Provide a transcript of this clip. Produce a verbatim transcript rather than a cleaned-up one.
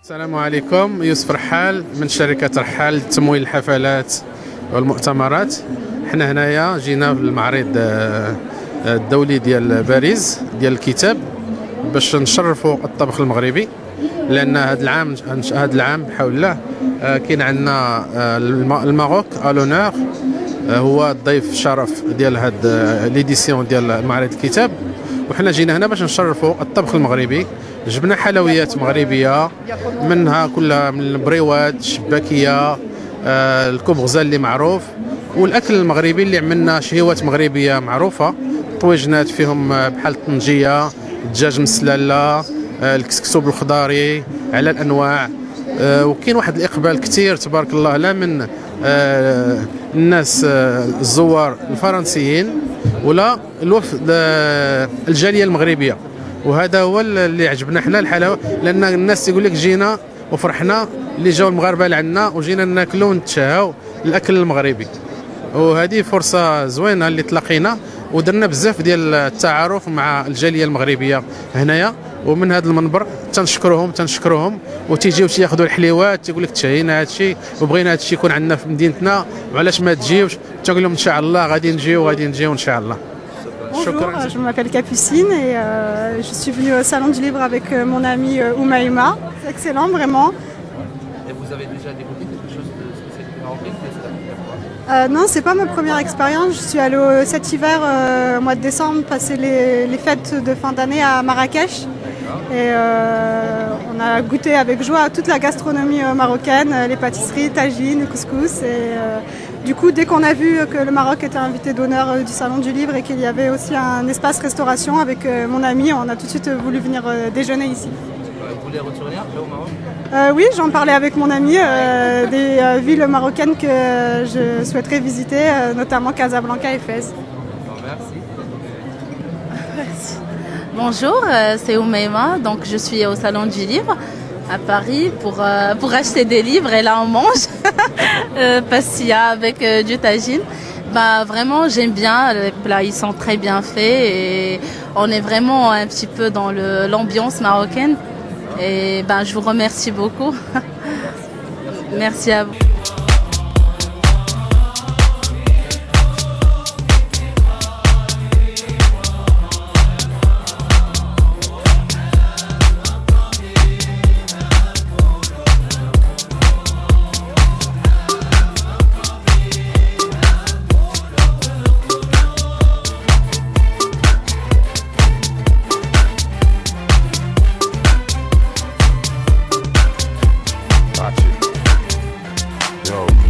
السلام عليكم، يوسف رحال من شركة رحال لتمويل الحفلات والمؤتمرات. حنا هنايا جينا في المعرض الدولي ديال باريس ديال الكتاب باش نشرفوا الطبخ المغربي، لان هذا العام هذا العام بحول الله كاين عندنا الماروك الونور، هو الضيف الشرف ديال هاد ليديسيون ديال معرض الكتاب. وحنا جينا هنا باش نشرفوا الطبخ المغربي. جبنا حلويات مغربيه منها كلها، من البريوات الشباكيه، آه الكبغزه اللي معروف، والاكل المغربي اللي عملنا شهيوات مغربيه معروفه، طويجنات فيهم بحال الطنجيه، الدجاج مسلاله، آه الكسكسو بالخضاري على الانواع. آه وكاين واحد الاقبال كثير تبارك الله، لا من آه الناس آه الزوار الفرنسيين ولا الوفد آه الجاليه المغربيه. وهذا هو اللي عجبنا حنا الحلاوه، لان الناس يقول لك جينا وفرحنا اللي جاوا المغاربه لعندنا وجينا ناكلوا ونتشهاو الاكل المغربي. وهذه فرصه زوينه اللي تلاقينا ودرنا بزاف ديال التعارف مع الجاليه المغربيه هنايا. ومن هذا المنبر تنشكرهم تنشكرهم وتيجيو تياخذوا الحليوات، تيقول لك تشهينا هذا الشيء وبغينا هذا الشيء يكون عندنا في مدينتنا، وعلاش ما تجيوش؟ تنقول لهم ان شاء الله غادي نجيو غادي نجيو ان شاء الله. Bonjour, je m'appelle Capucine et euh, je suis venue au Salon du Livre avec euh, mon amie euh, Oumaïma. C'est excellent, vraiment. Et vous avez déjà découvert quelque chose de spécial marocain? C'est la première fois? Euh, non, c'est pas ma première expérience. Je suis allée au, cet hiver, euh, au mois de décembre, passer les, les fêtes de fin d'année à Marrakech. Et euh, on a goûté avec joie à toute la gastronomie euh, marocaine, les pâtisseries, tagines, couscous. Et euh, du coup, dès qu'on a vu que le Maroc était invité d'honneur euh, du Salon du Livre et qu'il y avait aussi un espace restauration avec euh, mon ami, on a tout de suite voulu venir euh, déjeuner ici. Vous voulez retourner après au Maroc? euh, Oui, j'en parlais avec mon ami, euh, des euh, villes marocaines que je souhaiterais visiter, euh, notamment Casablanca et Fès. Bon, merci. Merci. Bonjour, euh, c'est Oumaïma, donc je suis au Salon du Livre à Paris pour, euh, pour acheter des livres et là on mange euh, pastilla avec euh, du tagine. Bah, vraiment j'aime bien, les plats ils sont très bien faits et on est vraiment un petit peu dans le, l'ambiance marocaine et bah, je vous remercie beaucoup. Merci à vous. Yo.